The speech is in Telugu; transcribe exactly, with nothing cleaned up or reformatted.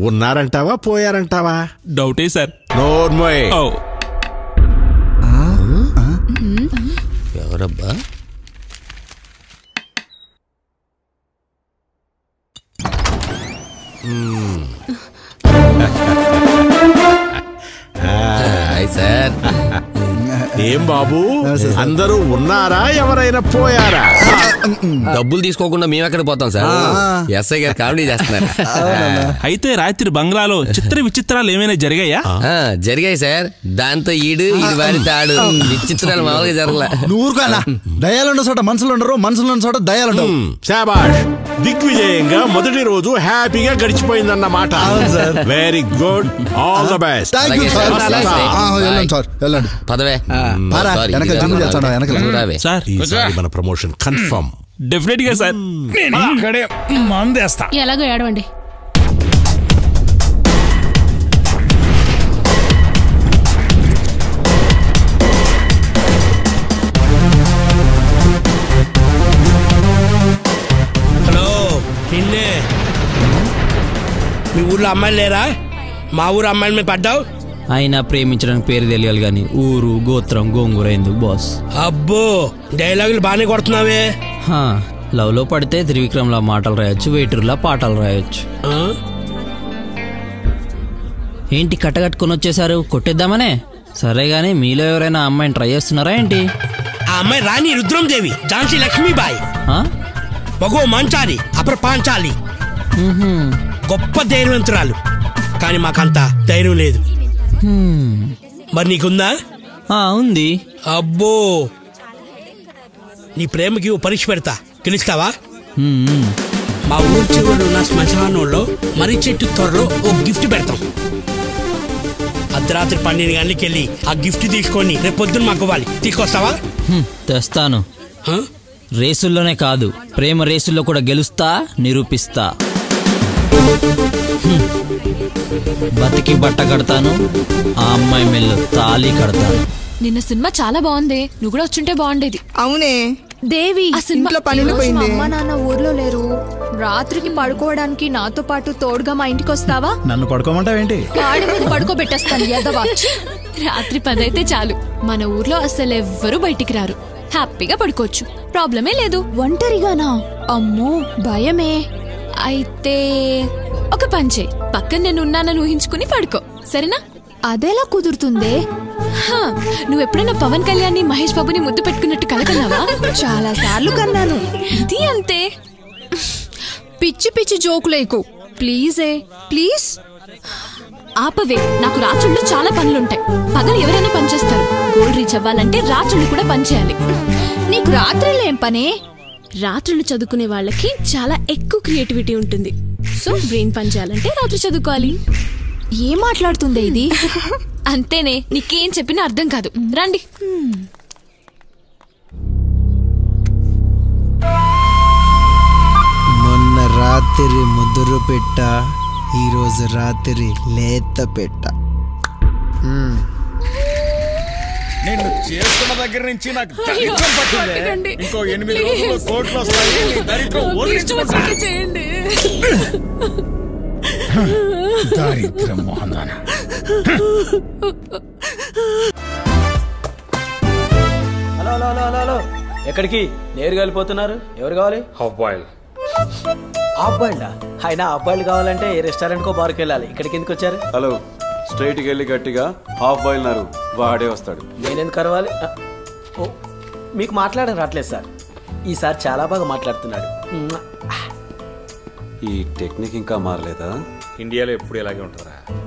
ఉన్నారంటావా పోయారంటావా? డౌటే సార్. నోర్మోయ్. ఎవరబ్బా? Hi sir. ఏం బాబు, అందరూ ఉన్నారా ఎవరైనా పోయారా? డబ్బులు తీసుకోకుండా మేము ఎక్కడ పోతాం సార్? ఎస్ఐ గారు కామెడీ చేస్తున్నారు. అయితే రాత్రి బంగ్లాలో చిత్ర విచిత్రాలు ఏమైనా జరిగాయా? జరిగాయి సార్. దాంతో ఈడు ఈడు వారి తాడు విచిత్రాలు మామూలుగా జరగలే. నువ్వు ఊరుకోనా? దయాలుండే చోట మనుషులు ఉండరు, మనుషులు ఉన్న చోట దయాలుండవు. శాబాష్, దిగ్విజయంగా మొదటి రోజు హ్యాపీగా గడిచిపోయిందన్నమాట. Very good, all the best. పదవే మన ప్రమోషన్ కన్ఫర్మ్. డెఫినెట్ గా సార్. మందేస్తా. ఎలాగో ఏడవండి. హలో, నిన్నే. మీ ఊర్లో అమ్మాయిలు లేరా? మా ఊరు అమ్మాయిల మీద పడ్డావు. అయినా ప్రేమించడానికి పేరు తెలియాలి కానీ ఊరు గోత్రం గోంగూర ఎందుకు బాస్? అబ్బో, డైలాగులు బాగానే కొడుతున్నావే. లవ్ లో పడితే త్రివిక్రమ్ లా మాటలు రాయొచ్చు, వెయిటర్లా పాటలు రాయొచ్చు. ఏంటి కట్టగట్టుకుని వచ్చేసారు? కొట్టేద్దామనే. సరే గానీ మీలో ఎవరైనా అమ్మాయిని ట్రై చేస్తున్నారా ఏంటి? ఆ అమ్మాయి రాణి రుద్రం దేవి, ఝాన్సీ లక్ష్మీబాయి, మగో మంచాలి, అప్పుడు పాంచాలి. గొప్ప ధైర్యవంతురాలు. కానీ మాకంత ధైర్యం లేదు. మరి నీకుందా? ఉంది. అబ్బో, నీ ప్రేమకి ఓ పరీక్ష పెడతా, గెలుస్తావా? మా ఊరు చివరిలో ఉన్న శ్మశానంలో మర్రి చెట్టు త్వరలో ఓ గిఫ్ట్ పెడతాం. అర్ధరాత్రి పన్నెండు గంటలకి వెళ్ళి ఆ గిఫ్ట్ తీసుకొని రేపు పొద్దున్న మాకు ఇవ్వాలి. తీసుకొస్తావా? తెస్తాను. రేసుల్లోనే కాదు, ప్రేమ రేసుల్లో కూడా గెలుస్తా, నిరూపిస్తా. బతికి బట్ట కడతాను, ఆ అమ్మాయి మెల్లు తాళి కడతాను. నిన్న సినిమా చాలా బాగుంది, నువ్వు కూడా వచ్చుంటే బాగుండేది. అవునే దేవి, ఆ సినిమాలో పనిపోయింది. అమ్మ నాన్న ఊర్లో లేరు. రాత్రికి పడుకోవడానికి నాతో పాటు తోడుగా మా ఇంటికి వస్తావా? నన్ను పడుకోమంటావేంటి? గాడి మీద పడుకోబెట్టేస్తాను. ఎదవా. రాత్రి పదైతే చాలు, మన ఊర్లో అసలు ఎవ్వరూ బయటికి రారు. హ్యాపీగా పడుకోవచ్చు, ప్రాబ్లమే లేదు. ఒంటరిగానా? అమ్మో భయమే. అయితే ఒక పంచే, పక్కన నేను ఉన్నానని ఊహించుకుని పడుకో, సరేనా? అదెలా కుదురుతుందే? నువ్వు ఎప్పుడైనా పవన్ కళ్యాణ్ ని మహేష్ బాబుని ముద్దు పెట్టుకున్నట్టు కలకన్నావా? చాలా సార్లు కన్నాను. ఇది అంతే. పిచ్చి పిచ్చి జోకులేకు ప్లీజే, ప్లీజ్. ఆపవే, నాకు రాత్రుళ్ళు చాలా పనులుంటాయి. పగలు ఎవరైనా పనిచేస్తారు, గోల్ రీచ్ అవ్వాలంటే రాత్రుళ్ళు కూడా పనిచేయాలి. నీకు రాత్రులు ఏం పనే? రాత్రులు చదువుకునే వాళ్ళకి చాలా ఎక్కువ క్రియేటివిటీ ఉంటుంది. సో బ్రెయిన్ పని చేయాలంటే రాత్రి చదువుకోవాలి. ఏం మాట్లాడుతుందే ఇది? అంతేనే, నీకేం చెప్పినా అర్థం కాదు. రండి. మొన్న రాత్రి ముదురు పెట్ట, ఈరోజు రాత్రి లేత పెట్ట. నేను చేస్తున్న దగ్గర నుంచి నాకు దరిద్రం పట్టింది. ఇంకో ఎనిమిది రోజుల్లో కోట్లు వస్తాయి. దరిద్రం ఓడించుకుంటాను. చేయండి. దరిద్రం మోహందాన. హలో హలో హలో హలో ఎక్కడికి నేరుగా వెళ్ళిపోతున్నారు? ఎవరు కావాలి? Half boil. హాఫ్ బాయిల్డా? ఆయన హాఫ్ బాయిల్ కావాలంటే ఏ రెస్టారెంట్ కో బార్కి వెళ్ళాలి. ఇక్కడికి ఎందుకు వచ్చారు? హలో, స్ట్రైట్ కి వెళ్ళి గట్టిగా హాఫ్ బాయిల్ నారు, వాడే వస్తాడు. నేనెందుకు కరవాలి? ఓ, మీకు మాట్లాడడం రావట్లేదు సార్. ఈసారి చాలా బాగా మాట్లాడుతున్నాడు. ఈ టెక్నిక్ ఇంకా మారలేదా? ఇండియాలో ఎప్పుడు ఇలాగే ఉంటుందా?